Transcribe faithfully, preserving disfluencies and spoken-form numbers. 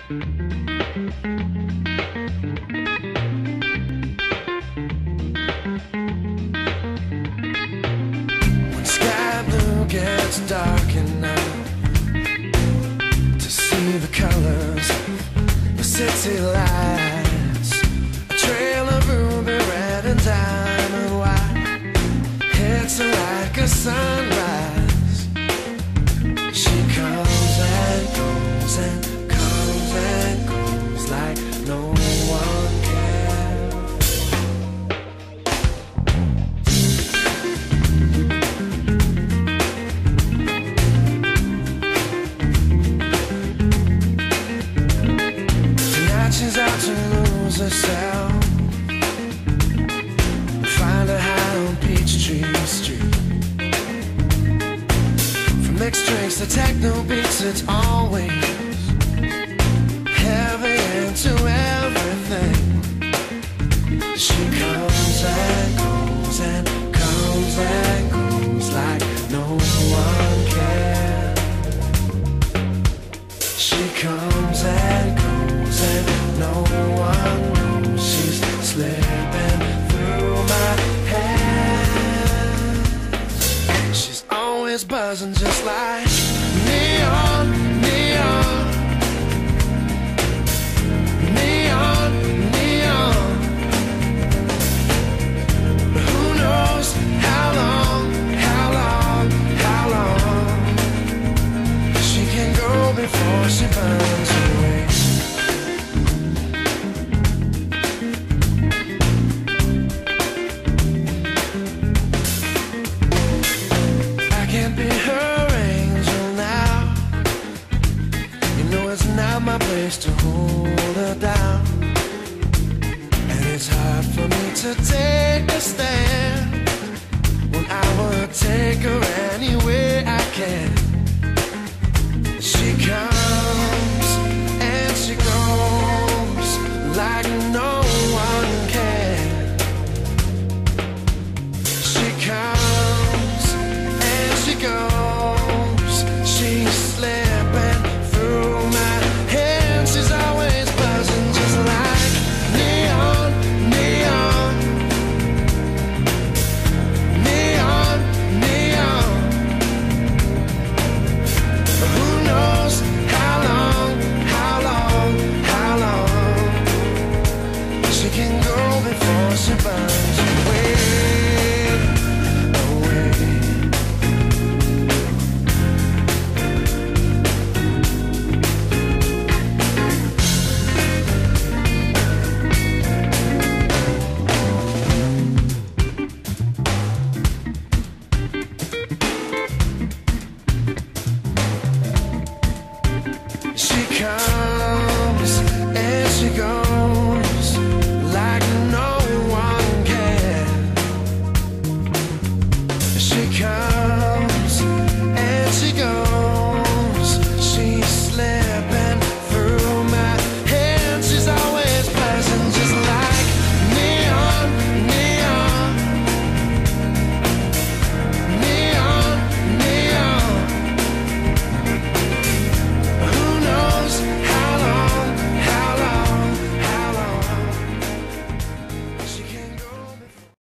When sky blue gets dark enough to see the colors, the city lights, a trail of ruby red and diamond white, hits her like a sunrise. She comes and goes and comes and goes like no one cares. Tonight she's out to lose herself, find her high on Peachtree Street. From mixed drinks to techno beats, it's always heavy into everything. She comes and goes and comes and goes like no one cares. She comes and goes and no one knows she's slipping through my hands. She's always buzzing just like neon, neon, neon, neon. But who knows how long, how long, how long she can go before she burns away. I can't be her angel now. You know it's not my place to hold her down, and it's hard for me to take a stand when I would take her any way I can.